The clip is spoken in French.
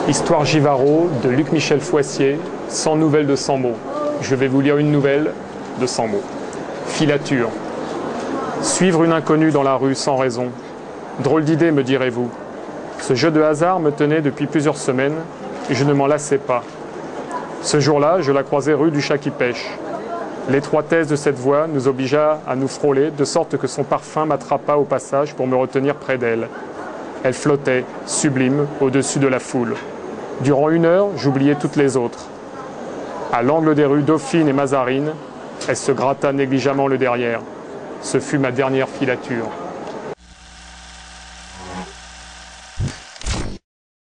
Histoire Givaro de Luc-Michel Foissier, 100 nouvelles de 100 mots. Je vais vous lire une nouvelle de 100 mots. Filature. Suivre une inconnue dans la rue sans raison. Drôle d'idée, me direz-vous. Ce jeu de hasard me tenait depuis plusieurs semaines et je ne m'en lassais pas. Ce jour-là, je la croisais rue du Chat qui pêche. L'étroitesse de cette voie nous obligea à nous frôler, de sorte que son parfum m'attrapa au passage pour me retenir près d'elle. Elle flottait, sublime, au-dessus de la foule. Durant 1 heure, j'oubliais toutes les autres. À l'angle des rues Dauphine et Mazarine, elle se gratta négligemment le derrière. Ce fut ma dernière filature.